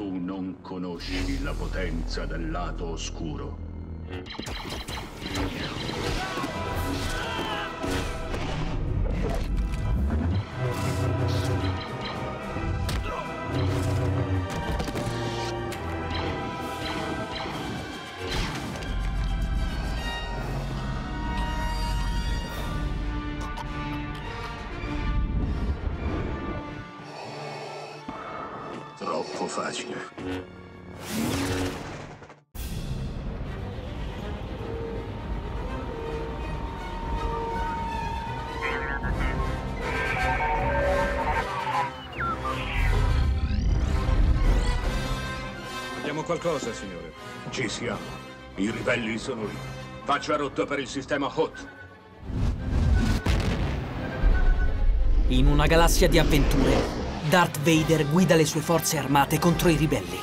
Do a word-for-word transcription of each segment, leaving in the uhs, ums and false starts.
Tu non conosci la potenza del lato oscuro. Troppo facile. Abbiamo qualcosa, signore. Ci siamo. I ribelli sono lì. Faccia rotta per il sistema Hoth. In una galassia di avventure, Darth Vader guida le sue forze armate contro i ribelli.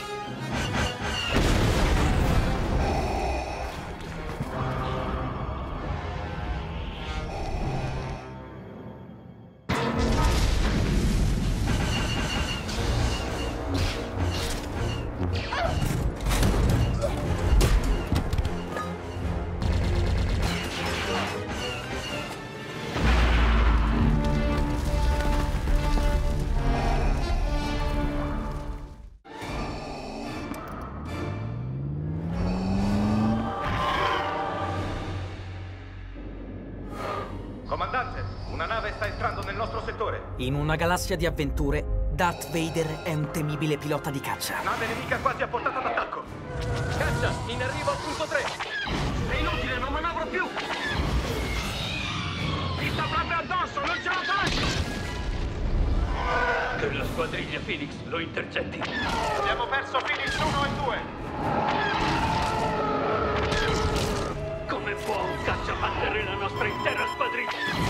Comandante, una nave sta entrando nel nostro settore. In una galassia di avventure, Darth Vader è un temibile pilota di caccia. Nave nemica quasi a portata d'attacco. Caccia, in arrivo al punto tre. È inutile, non manovro più. Mi sta proprio addosso, non ce la faccio. Che la squadriglia Phoenix lo intercetti. Abbiamo perso Phoenix uno e due. Come può un cacciabattere la nostra intera squadriglia?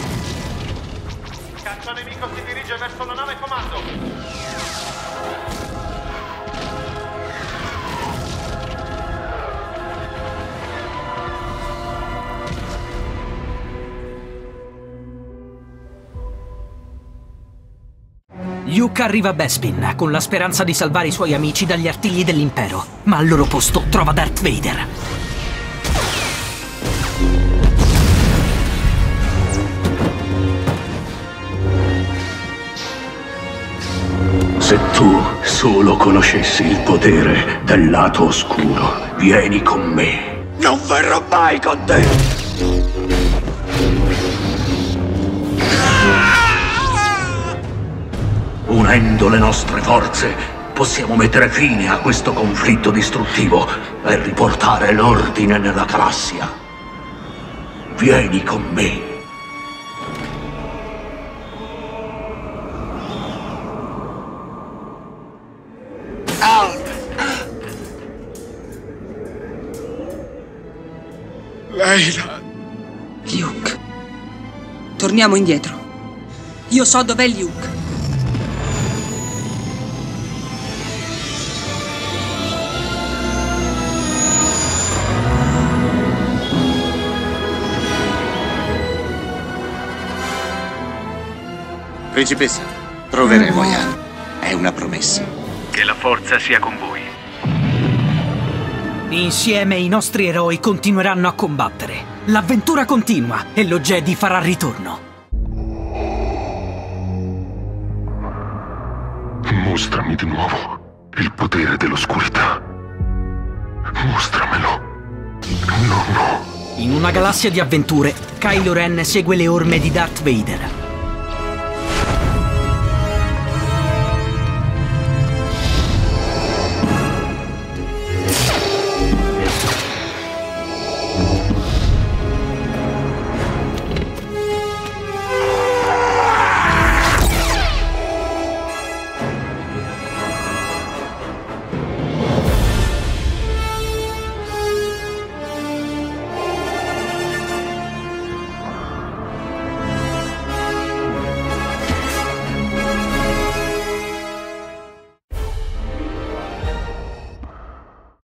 Caccia nemico si dirige verso la nave comando. Luke arriva a Bespin con la speranza di salvare i suoi amici dagli artigli dell'impero, ma al loro posto trova Darth Vader. Se tu solo conoscessi il potere del lato oscuro, vieni con me. Non verrò mai con te! Unendo le nostre forze, possiamo mettere fine a questo conflitto distruttivo e riportare l'ordine nella galassia. Vieni con me. Leila. Luke. Torniamo indietro. Io so dov'è Luke. Principessa, troveremo Ian. È una promessa. Che la forza sia con voi. Insieme i nostri eroi continueranno a combattere. L'avventura continua e lo Jedi farà ritorno. Mostrami di nuovo il potere dell'oscurità. Mostramelo. No, no. In una galassia di avventure, Kylo Ren segue le orme di Darth Vader.